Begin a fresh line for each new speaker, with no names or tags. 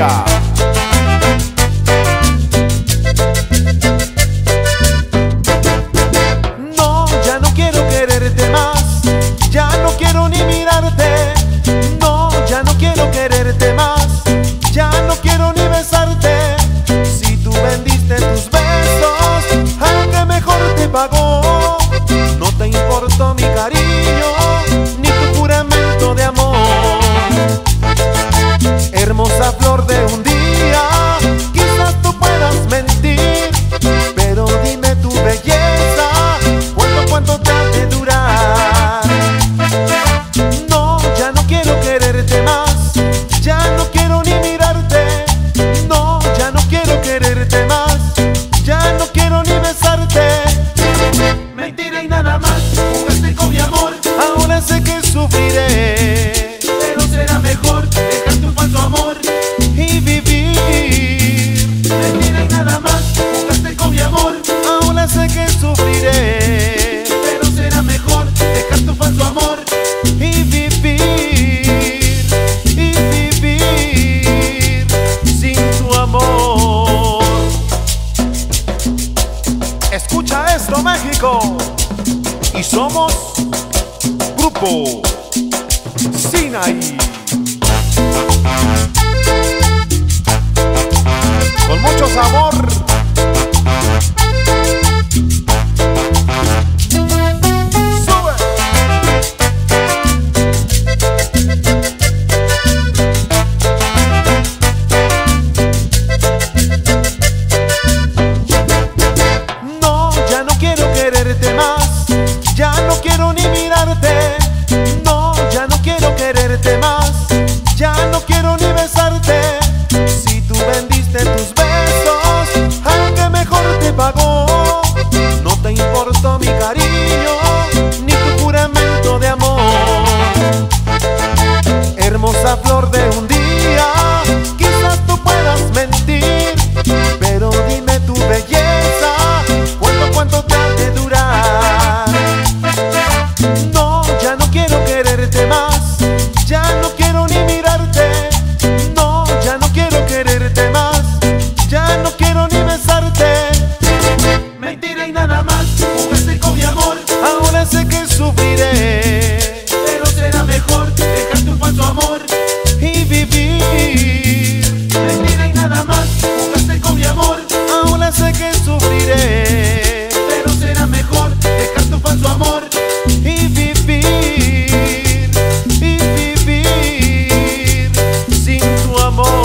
Colombia.
No, ya no quiero quererte más, ya no quiero ni mirarte. No, ya no quiero quererte más, ya no quiero ni besarte. Si tú vendiste tus besos al que mejor te pagó, no te importó mi cariño ni tu juramento de amor. Hermosa flor de un día, quizás tú puedas mentir, pero dime tu belleza, ¿cuánto te ha de durar? No, ya no quiero quererte más, ya no quiero ni mirarte. No, ya no quiero quererte más, ya no quiero ni besarte. Mentira y nada más, jugaste con mi amor, ahora sé que sufriré, pero será mejor dejarte un falso amor y vivir. Mentira y nada más, jugaste con mi amor, ahora sé que sufriré, pero será mejor dejarte un falso amor y vivir sin tu amor. Escucha esto, México, y somos Grupo Sinaí. Con mucho sabor. Sube. No, ya no quiero quererte más, ya no quiero ni mirarte. No, ya no quiero quererte más, ya no quiero ni besarte. Si tú vendiste tus besos al que mejor te pagó, no te importó mi cariño ni tu juramento de amor. Hermosa flor de un día, quizás tú puedas mentir, pero dime tu belleza, ¿cuánto te ha de durar? No, ya no quiero quererte más, ya no quiero ni mirarte. No, ya no quiero quererte más, ya no quiero ni besarte. Mentira y nada más, jugaste con mi amor, ahora sé que sufriré, pero será mejor dejarte un falso amor y vivir. Mentira y nada más, jugaste con mi amor, ahora sé que sufriré, pero será mejor dejarte un falso amor y vivir sin tu amor.